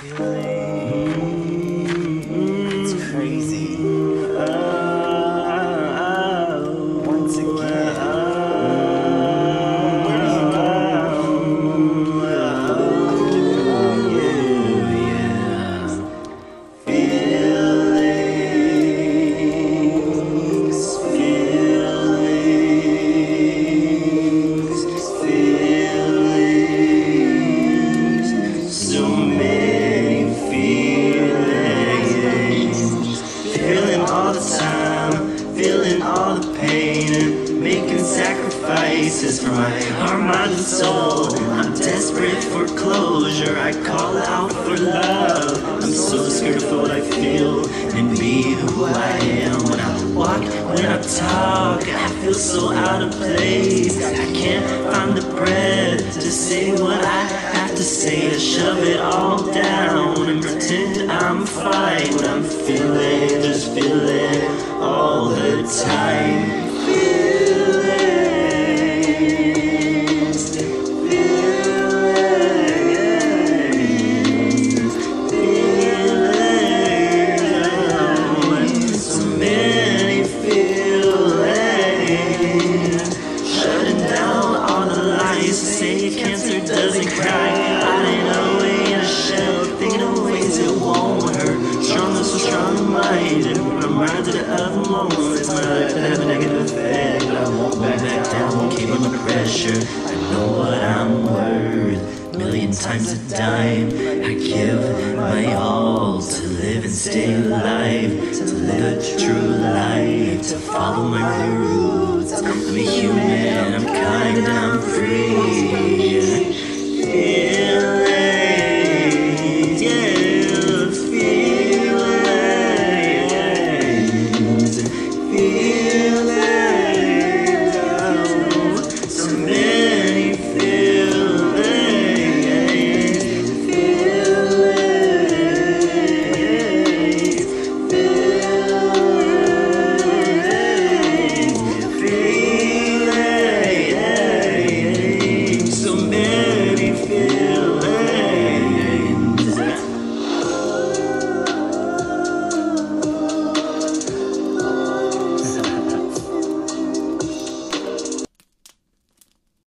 It's crazy. Once again. Where do you go? Feeling all the pain and making sacrifices for my heart, mind, and soul. I'm desperate for closure, I call out for love. I'm so scared of what I feel and be who I am. When I walk, when I talk, I feel so out of place. I can't find the breath to say what I have to say, to shove it all down and pretend I'm fine. What I'm feeling, just feeling all the time. So many feelings, shutting down all the lies. Say cancer doesn't cry. I ain't away in a shell, thinking of ways it won't hurt. Strong, so strong-minded, reminded of loneliness. My life could have a negative effect, but I won't back down, won't keep on the pressure. I know what I'm worth, million times a dime. I give my all to live and stay alive, to live a true life, to follow my roots. I'm a human, I'm kind, I'm free. Yeah.